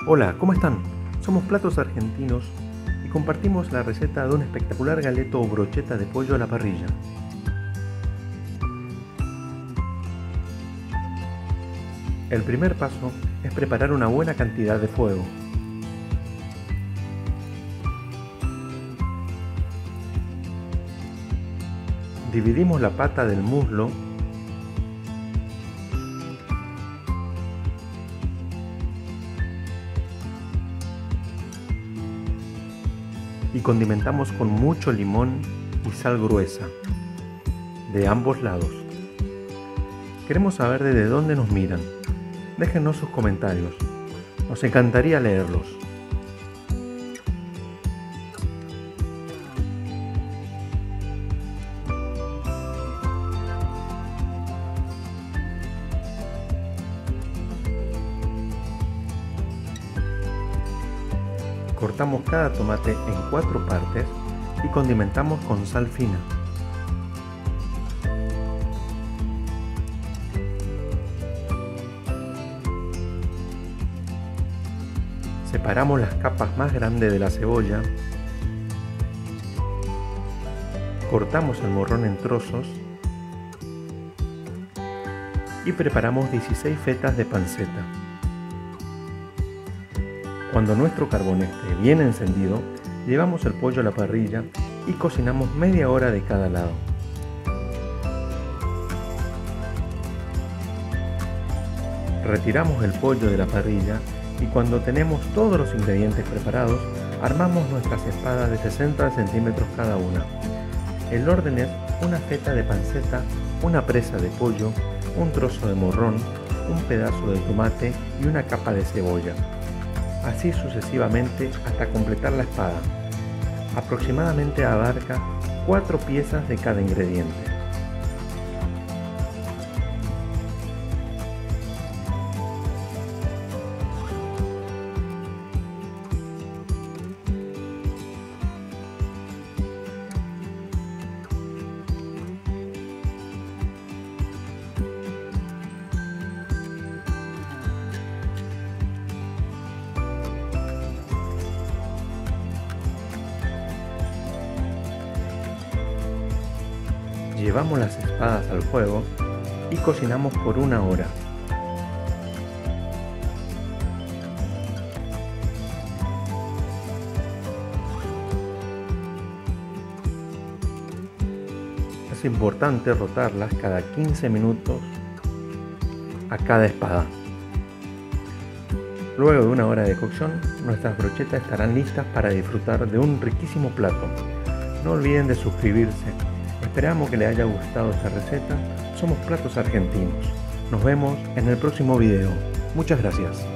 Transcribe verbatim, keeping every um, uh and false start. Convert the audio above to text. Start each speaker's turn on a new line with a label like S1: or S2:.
S1: Hola, ¿cómo están? Somos Platos Argentinos y compartimos la receta de un espectacular galeto o brocheta de pollo a la parrilla. El primer paso es preparar una buena cantidad de fuego. Dividimos la pata del muslo y condimentamos con mucho limón y sal gruesa de ambos lados. Queremos saber desde dónde nos miran. Déjenos sus comentarios. Nos encantaría leerlos. Cortamos cada tomate en cuatro partes y condimentamos con sal fina. Separamos las capas más grandes de la cebolla. Cortamos el morrón en trozos y preparamos dieciséis fetas de panceta. Cuando nuestro carbón esté bien encendido, llevamos el pollo a la parrilla y cocinamos media hora de cada lado. Retiramos el pollo de la parrilla y cuando tenemos todos los ingredientes preparados, armamos nuestras espadas de sesenta centímetros cada una. El orden es una feta de panceta, una presa de pollo, un trozo de morrón, un pedazo de tomate y una capa de cebolla. Así sucesivamente hasta completar la espada. Aproximadamente abarca cuatro piezas de cada ingrediente. Llevamos las espadas al fuego y cocinamos por una hora. Es importante rotarlas cada quince minutos a cada espada. Luego de una hora de cocción, nuestras brochetas estarán listas para disfrutar de un riquísimo plato. No olviden de suscribirse. Esperamos que les haya gustado esta receta. Somos Platos Argentinos. Nos vemos en el próximo video. Muchas gracias.